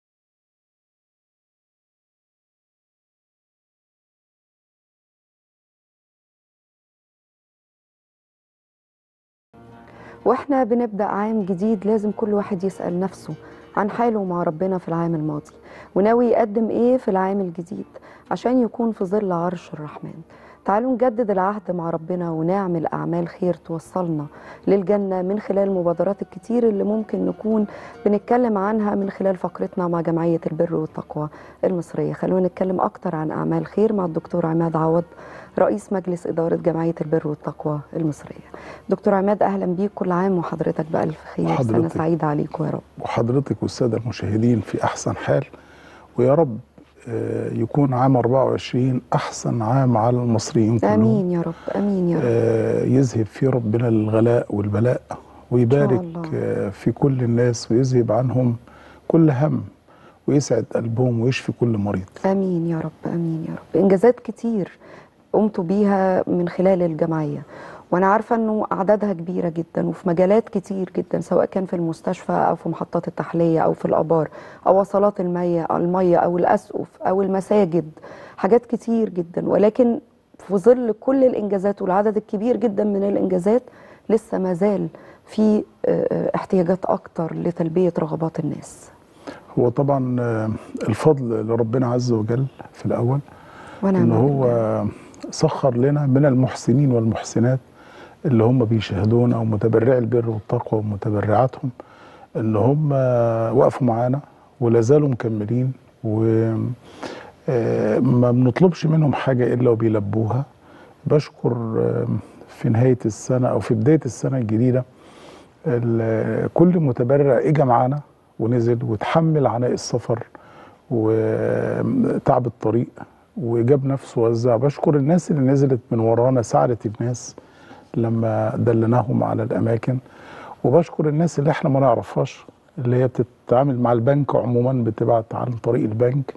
واحنا بنبدأ عام جديد لازم كل واحد يسأل نفسه عن حاله مع ربنا في العام الماضي، وناوي يقدم ايه في العام الجديد عشان يكون في ظل عرش الرحمن. تعالوا نجدد العهد مع ربنا ونعمل أعمال خير توصلنا للجنة من خلال المبادرات الكتير اللي ممكن نكون بنتكلم عنها من خلال فقرتنا مع جمعية البر والتقوى المصرية. خلونا نتكلم أكتر عن أعمال خير مع الدكتور عماد عوض، رئيس مجلس إدارة جمعية البر والتقوى المصرية. دكتور عماد أهلا بيك، كل عام وحضرتك بألف خير، سنة سعيدة عليكم يا رب. وحضرتك والسادة المشاهدين في أحسن حال، ويا رب يكون عام 24 أحسن عام على المصريين كلهم. آمين يا رب، آمين يا رب. يذهب فيه ربنا الغلاء والبلاء ويبارك في كل الناس ويذهب عنهم كل هم ويسعد قلبهم ويشفي كل مريض. آمين يا رب، آمين يا رب. إنجازات كتير قمتوا بيها من خلال الجمعية، وأنا عارفة أنه أعدادها كبيرة جدا وفي مجالات كتير جدا، سواء كان في المستشفى أو في محطات التحلية أو في الآبار أو وصلات المية أو الأسقف أو المساجد، حاجات كتير جدا. ولكن في ظل كل الإنجازات والعدد الكبير جدا من الإنجازات لسه ما زال في احتياجات أكتر لتلبية رغبات الناس. هو طبعا الفضل لربنا عز وجل في الأول، إن هو سخر لنا من المحسنين والمحسنات اللي هم بيشاهدونا ومتبرعي البر والتقوى ومتبرعاتهم، ان هم وقفوا معانا ولا زالوا مكملين، وما بنطلبش منهم حاجه الا وبيلبوها. بشكر في نهايه السنه او في بدايه السنه الجديده كل متبرع اجى معانا ونزل وتحمل عناء السفر وتعب الطريق وجاب نفسه وزع. بشكر الناس اللي نزلت من ورانا ساعدت الناس لما دلناهم على الاماكن، وبشكر الناس اللي احنا ما نعرفهاش اللي هي بتتعامل مع البنك عموما، بتبعت عن طريق البنك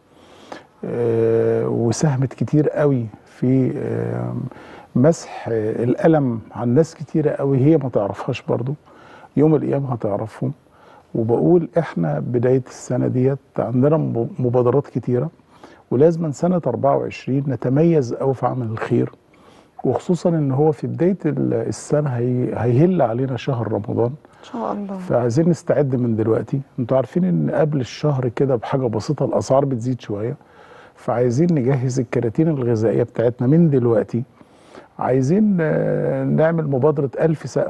وساهمت كتير قوي في مسح الالم عن ناس كتيره قوي هي ما تعرفهاش برضو، يوم القيامه هتعرفهم. وبقول احنا بدايه السنه ديت عندنا مبادرات كتيره، ولازم سنه 24 نتميز قوي في عمل الخير، وخصوصا ان هو في بدايه السنه هيهل علينا شهر رمضان ان شاء الله، فعايزين نستعد من دلوقتي. انتوا عارفين ان قبل الشهر كده بحاجه بسيطه الاسعار بتزيد شويه، فعايزين نجهز الكراتين الغذائيه بتاعتنا من دلوقتي. عايزين نعمل مبادره 1000 سقف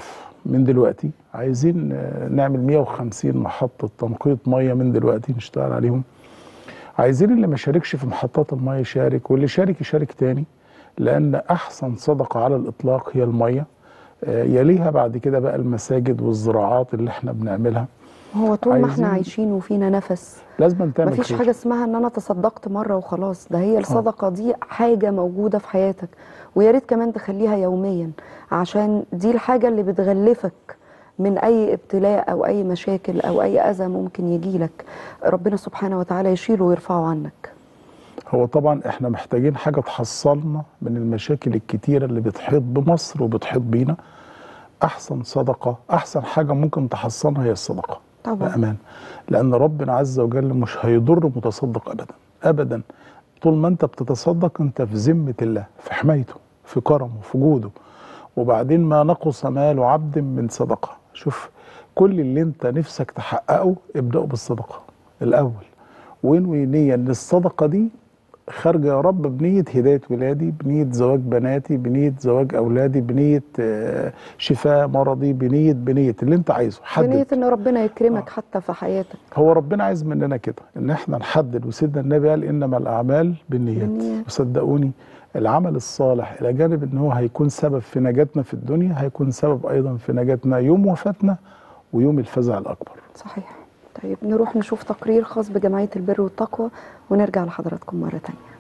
من دلوقتي، عايزين نعمل 150 محطة تنقية مية من دلوقتي نشتغل عليهم. عايزين اللي ما شاركش في محطات المية يشارك، واللي شارك يشارك تاني، لأن أحسن صدقة على الإطلاق هي المية. يليها بعد كده بقى المساجد والزراعات اللي احنا بنعملها. هو طول ما احنا عايشين وفينا نفس لازم تعمل مفيش خير. حاجة اسمها ان انا تصدقت مرة وخلاص، ده هي الصدقة دي حاجة موجودة في حياتك، ويا ريت كمان تخليها يوميا، عشان دي الحاجة اللي بتغلفك من اي ابتلاء او اي مشاكل او اي اذى ممكن يجيلك، ربنا سبحانه وتعالى يشيله ويرفعه عنك. هو طبعا احنا محتاجين حاجة تحصلنا من المشاكل الكتيرة اللي بتحيط بمصر وبتحيط بينا. احسن صدقة، احسن حاجة ممكن تحصلنا هي الصدقة طبعا، بأمان، لأن ربنا عز وجل مش هيضر متصدق أبدا أبدا. طول ما أنت بتتصدق أنت في ذمة الله، في حمايته، في كرمه، في جوده. وبعدين ما نقص مال عبد من صدقة. شوف، كل اللي أنت نفسك تحققه ابدأه بالصدقة الأول، وانوي نية إن الصدقة دي خارجة يا رب بنية هداية ولادي، بنية زواج بناتي، بنية زواج أولادي، بنية شفاء مرضي، بنية اللي أنت عايزه. حدد بنية إن ربنا يكرمك حتى في حياتك. هو ربنا عايز مننا كده، إن إحنا نحدد. وسيدنا النبي قال إنما الأعمال بالنيات. وصدقوني العمل الصالح إلى جانب إن هو هيكون سبب في نجاتنا في الدنيا، هيكون سبب أيضا في نجاتنا يوم وفاتنا ويوم الفزع الأكبر. صحيح. طيب نروح نشوف تقرير خاص بجمعية البر والتقوى ونرجع لحضراتكم مرة تانية.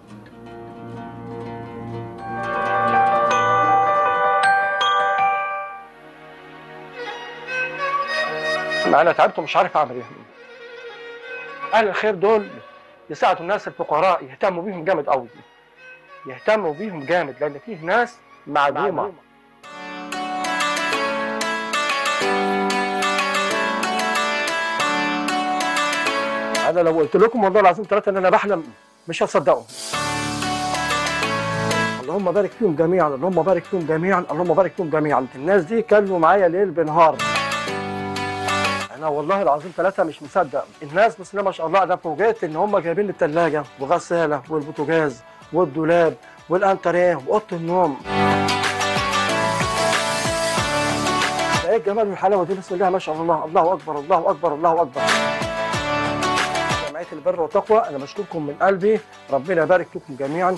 أنا تعبت ومش عارف أعمل إيه. أهل الخير دول يساعدوا الناس الفقراء، يهتموا بيهم جامد قوي، يهتموا بيهم جامد، لأن فيه ناس معدومة. أنا لو قلت لكم والله العظيم 3 إن أنا بحلم مش هتصدقوا. اللهم بارك فيهم جميعا، اللهم بارك فيهم جميعا، اللهم بارك فيهم جميعا. الناس دي كانوا معايا ليل بنهار. أنا والله العظيم 3 مش مصدق. الناس بسم الله ما شاء الله، أنا فوجئت إن هم جايبين الثلاجة وغسالة والبوتاجاز والدولاب والأنتريه وأوضة النوم. إيه الجمال والحلاوة دي؟ بسم الله ما شاء الله، الله أكبر الله أكبر الله أكبر. جمعية البر والتقوى أنا بشكركم من قلبي، ربنا يبارك فيكم جميعا.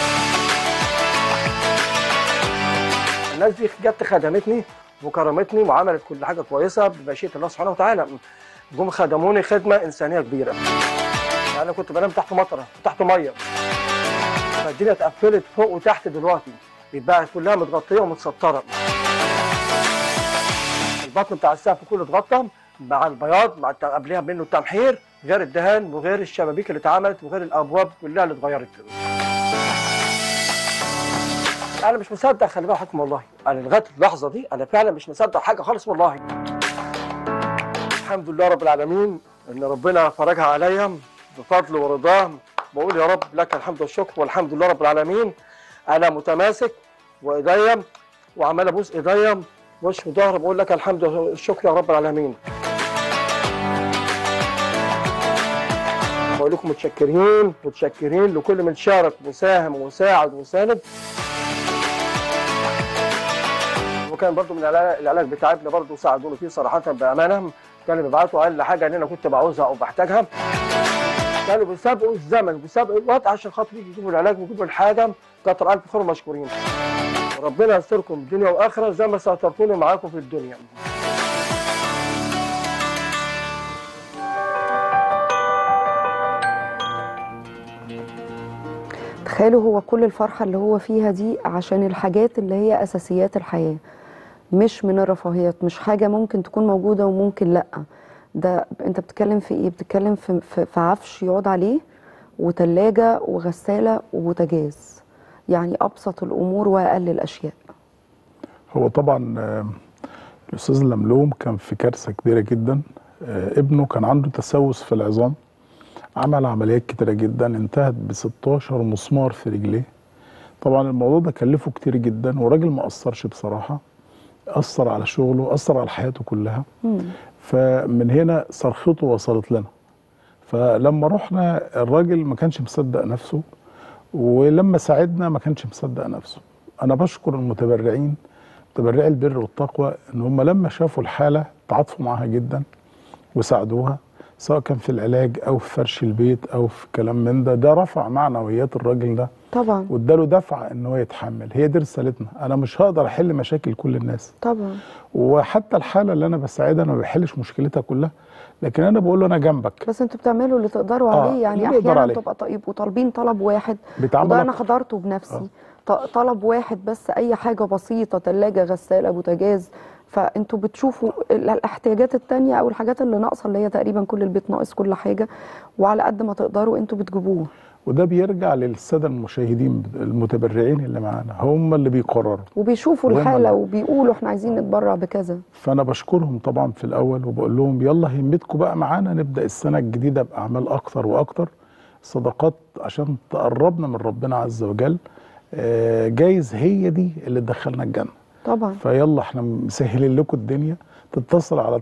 الناس دي جت خدمتني وكرمتني وعملت كل حاجة كويسة بمشيئة الله سبحانه وتعالى. جم خدموني خدمة إنسانية كبيرة. يعني أنا كنت بنام تحت مطرة وتحت مية، فالدنيا اتقفلت فوق وتحت دلوقتي، بقى كلها متغطية ومتسطرة. البطن بتاع السقف كله اتغطى مع البياض، مع قبلها منه التمحير، غير الدهان وغير الشبابيك اللي اتعملت وغير الابواب كلها اللي اتغيرت. انا مش مصدق، خلي بالك حكم والله، انا لغايه اللحظه دي انا فعلا مش مصدق حاجه خالص والله. الحمد لله رب العالمين ان ربنا فرجها عليا بفضله ورضاه. بقول يا رب لك الحمد والشكر، والحمد لله رب العالمين. انا متماسك وايديا وعمال ابوس ايديا وش وظهر، بقول لك الحمد والشكر يا رب العالمين. بقول لكم متشكرين متشكرين لكل من شارك وساهم وساعد وساند. وكان برضو من العلاج بتاعنا برضو ساعدوني فيه صراحه بامانه. كانوا بيبعتوا اقل حاجه ان انا كنت بعوزها او بحتاجها، كانوا بيسابقوا الزمن وبيسابقوا الوقت عشان خاطر يجيبوا العلاج ويجيبوا الحاجه. كتر الف خير ومشكورين. ربنا يستركم دنيا واخره زي ما سترتوني معاكم في الدنيا. تخيلوا هو كل الفرحة اللي هو فيها دي عشان الحاجات اللي هي أساسيات الحياة، مش من الرفاهيات، مش حاجة ممكن تكون موجودة وممكن لأ. ده انت بتتكلم في ايه؟ بتتكلم في عفش يقعد عليه وتلاجة وغسالة وبوتاجاز، يعني أبسط الأمور وأقل الأشياء. هو طبعا الأستاذ لملوم كان في كارثة كبيرة جدا. ابنه كان عنده تسوس في العظام، عمل عمليات كتيرة جدا، انتهت ب16 مسمار في رجليه. طبعا الموضوع ده كلفه كتير جدا، وراجل ما قصرش بصراحة، أثر على شغله، أثر على حياته كلها. فمن هنا صرخته وصلت لنا. فلما رحنا الراجل ما كانش مصدق نفسه، ولما ساعدنا ما كانش مصدق نفسه. أنا بشكر المتبرعين متبرعي البر والتقوى ان هم لما شافوا الحاله تعاطفوا معاها جدا وساعدوها، سواء كان في العلاج او في فرش البيت او في كلام من ده رفع معنويات الراجل ده طبعا، واداله دفعه ان هو يتحمل. هي دي رسالتنا. انا مش هقدر احل مشاكل كل الناس طبعا، وحتى الحاله اللي انا بساعدها انا ما بحلش مشكلتها كلها، لكن انا بقول له انا جنبك. بس انتوا بتعملوا اللي تقدروا عليه. يعني احيانا تبقى يبقوا طالبين طلب واحد، وده انا حضرته بنفسي. طلب واحد بس، اي حاجه بسيطه، ثلاجه، غساله، بوتاجاز، فانتوا بتشوفوا الاحتياجات التانية او الحاجات اللي ناقصه، اللي هي تقريبا كل البيت ناقص كل حاجه، وعلى قد ما تقدروا انتوا بتجيبوه. وده بيرجع للساده المشاهدين المتبرعين اللي معانا، هم اللي بيقرروا وبيشوفوا الحاله وبيقولوا احنا عايزين نتبرع بكذا. فانا بشكرهم طبعا في الاول وبقول لهم يلا همتكم بقى معانا، نبدا السنه الجديده باعمال اكتر واكتر، صدقات عشان تقربنا من ربنا عز وجل. جايز هي دي اللي تدخلنا الجنه طبعا. فيلا احنا مسهلين لكم الدنيا. تتصل على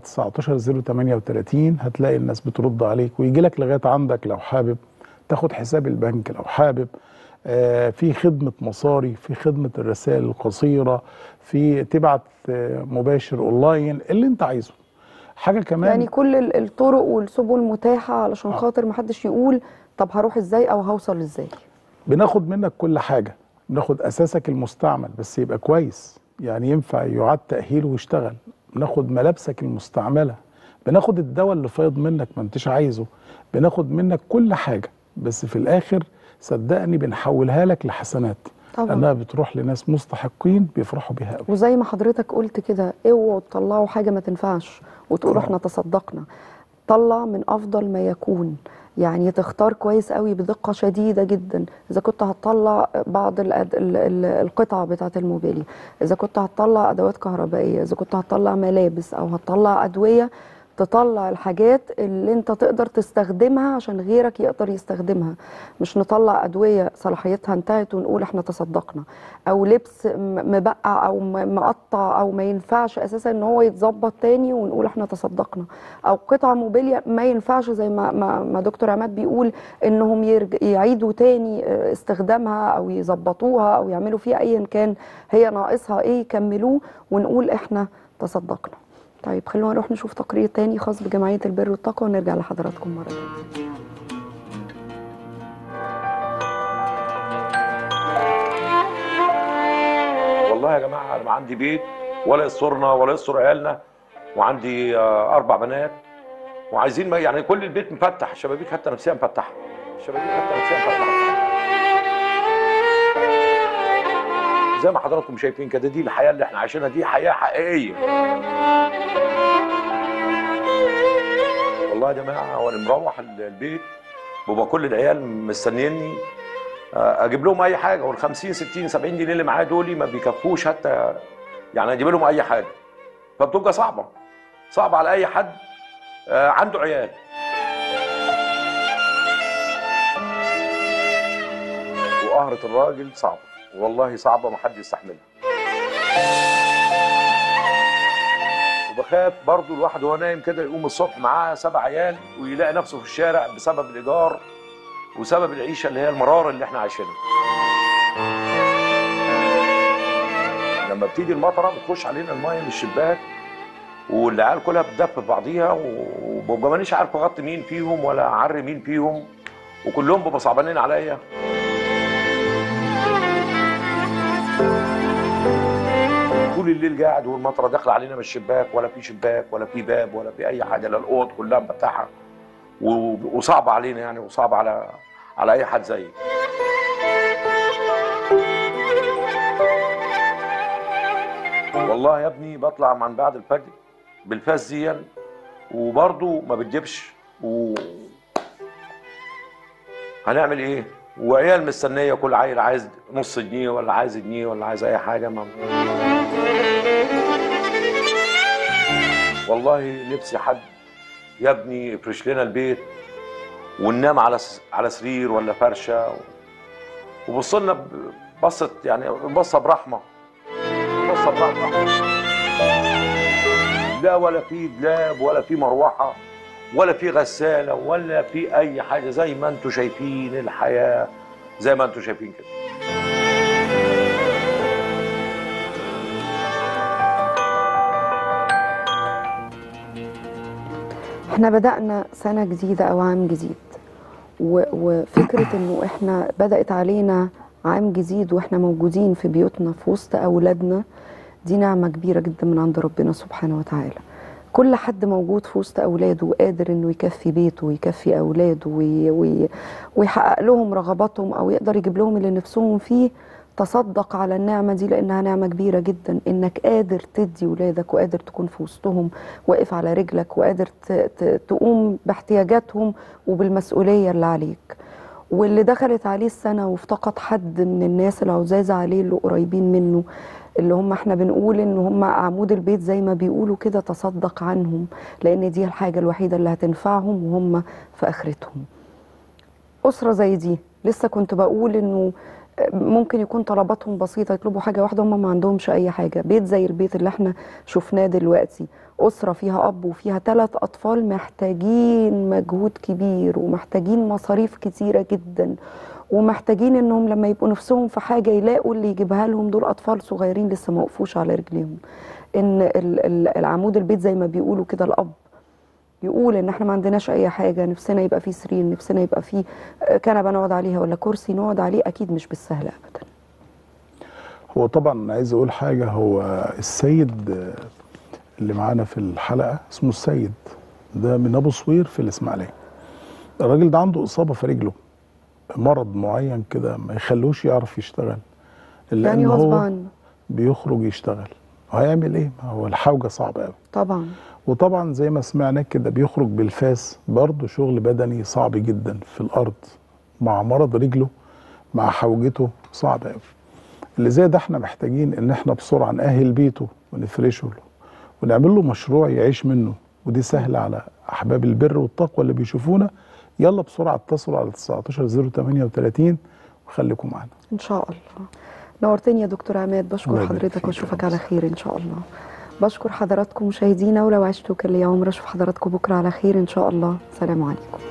19038 هتلاقي الناس بترد عليك ويجي لك لغايه عندك لو حابب تاخد حساب البنك، لو حابب في خدمه مصاري، في خدمه الرسائل القصيره، في تبعت مباشر اونلاين، اللي انت عايزه. حاجه كمان يعني كل الطرق والسبل متاحه علشان خاطر ما حدش يقول طب هروح ازاي او هوصل ازاي. بناخد منك كل حاجه، بناخد اساسك المستعمل بس يبقى كويس، يعني ينفع يعاد تاهيله ويشتغل. بناخد ملابسك المستعمله، بناخد الدواء اللي فايض منك ما انتش عايزه، بناخد منك كل حاجه، بس في الاخر صدقني بنحولها لك لحسنات طبعا، لانها بتروح لناس مستحقين بيفرحوا بيها قوي. وزي ما حضرتك قلت كده، اوعوا تطلعوا حاجه ما تنفعش وتقولوا احنا تصدقنا. طلع من افضل ما يكون، يعني تختار كويس قوي بدقه شديده جدا. اذا كنت هتطلع بعض القطع بتاعه الموبيلي، اذا كنت هتطلع ادوات كهربائيه، اذا كنت هتطلع ملابس او هتطلع ادويه، تطلع الحاجات اللي انت تقدر تستخدمها عشان غيرك يقدر يستخدمها. مش نطلع ادويه صلاحيتها انتهت ونقول احنا تصدقنا، او لبس مبقع او مقطع او ما ينفعش اساسا ان هو يتظبط تاني ونقول احنا تصدقنا، او قطعه موبيليا ما ينفعش زي ما دكتور عماد بيقول انهم يعيدوا تاني استخدامها او يظبطوها او يعملوا فيها ايا كان هي ناقصها ايه، يكملوه ونقول احنا تصدقنا. طيب خلونا نروح نشوف تقرير تاني خاص بجمعية البر والتقوى ونرجع لحضراتكم مرة تانية. والله يا جماعة أنا ما عندي بيت ولا يسرنا ولا يسر عيالنا، وعندي 4 بنات وعايزين يعني كل البيت مفتح، الشبابيك حتى نفسها مفتحة، الشبابيك حتى نفسها مفتحة زي ما حضراتكم شايفين كده. دي الحياة اللي احنا عايشينها، دي حياة حقيقية والله يا جماعة. وانا مروح البيت بابا كل العيال مستنيني اجيب لهم اي حاجة، وال 50 60 70 جنيه اللي معايا دول ما بيكفوش حتى يعني اجيب لهم اي حاجة، فبتبقى صعبة على اي حد عنده عيال. وقهرة الراجل صعبة والله، صعبة ما حد يستحملها. وبخاف برضو الواحد وهو نايم كده يقوم الصبح معاه 7 عيال ويلاقي نفسه في الشارع بسبب الإيجار وسبب العيشة اللي هي المرارة اللي احنا عايشينها. لما بتيجي المطرة بتخش علينا المية من الشباك والعيال كلها بتدف في بعضيها، وببقى مانيش عارف اغطي مين فيهم ولا اعري مين فيهم، وكلهم بيبقوا صعبانين عليا. طول الليل قاعد والمطره داخله علينا من الشباك، ولا في شباك ولا في باب ولا في اي حاجه، لا الاوض كلها مفتحه وصعبه علينا يعني، وصعبه على اي حد زيي. والله يا ابني بطلع من بعد الفجر بالفاس دي وبرضه ما بتجيبش هنعمل ايه؟ وعيال مستنيه، كل عيل عايز نص جنيه ولا عايز جنيه ولا عايز اي حاجه. والله نفسي حد يا ابني يفرش لنا البيت وننام على سرير ولا فرشه وبص لنا بصت يعني بصه برحمه، بصه برحمه. لا ولا في دولاب ولا في مروحه ولا في غساله ولا في اي حاجه، زي ما انتم شايفين الحياه زي ما انتم شايفين كده. احنا بدأنا سنة جديدة أو عام جديد، وفكرة إنه احنا بدأت علينا عام جديد واحنا موجودين في بيوتنا في وسط أولادنا، دي نعمة كبيرة جدا من عند ربنا سبحانه وتعالى. كل حد موجود في وسط أولاده وقادر إنه يكفي بيته ويكفي أولاده ويحقق لهم رغباتهم أو يقدر يجيب لهم اللي نفسهم فيه، تصدق على النعمة دي لأنها نعمة كبيرة جدا، إنك قادر تدي ولادك وقادر تكون في وسطهم واقف على رجلك وقادر تقوم باحتياجاتهم وبالمسؤولية اللي عليك. واللي دخلت عليه السنة وافتقد حد من الناس العزازة عليه اللي قريبين منه، اللي هم احنا بنقول ان هم عمود البيت زي ما بيقولوا كده، تصدق عنهم لان دي الحاجة الوحيدة اللي هتنفعهم وهم في اخرتهم. أسرة زي دي لسه كنت بقول انه ممكن يكون طلباتهم بسيطة، يطلبوا حاجة واحدة هم ما عندهمش أي حاجة. بيت زي البيت اللي احنا شفناه دلوقتي، أسرة فيها أب وفيها 3 أطفال محتاجين مجهود كبير ومحتاجين مصاريف كتيرة جدا، ومحتاجين انهم لما يبقوا نفسهم في حاجة يلاقوا اللي يجيبها لهم. دول أطفال صغيرين لسه ما وقفوش على رجليهم. إن العمود البيت زي ما بيقولوا كده، الأب يقول ان احنا ما عندناش اي حاجه، نفسنا يبقى فيه سرير، نفسنا يبقى فيه كنبه نقعد عليها ولا كرسي نقعد عليه، اكيد مش بالسهل ابدا. هو طبعا عايز اقول حاجه، هو السيد اللي معانا في الحلقه اسمه السيد ده من ابو صوير في الاسماعيليه. الراجل ده عنده اصابه في رجله، مرض معين كده ما يخلوش يعرف يشتغل، الا يعني ان غصب هو عنه بيخرج يشتغل. هيعمل ايه؟ ما هو الحوجه صعبه قوي طبعا. وطبعا زي ما سمعنا كده بيخرج بالفاس، برضه شغل بدني صعب جدا في الارض مع مرض رجله مع حوجته، صعب قوي. اللي زي ده احنا محتاجين ان احنا بسرعه نأهل بيته ونفرشه له ونعمل له مشروع يعيش منه، ودي سهله على احباب البر والتقوى اللي بيشوفونا. يلا بسرعه اتصلوا على 19 038 وخليكم معانا ان شاء الله. نورتني يا دكتور عماد، بشكر حضرتك واشوفك على خير ان شاء الله. بشكر حضراتكم مشاهدينا، ولو عشتوا كان لي عمر اشوف حضراتكم بكره على خير ان شاء الله. سلام عليكم.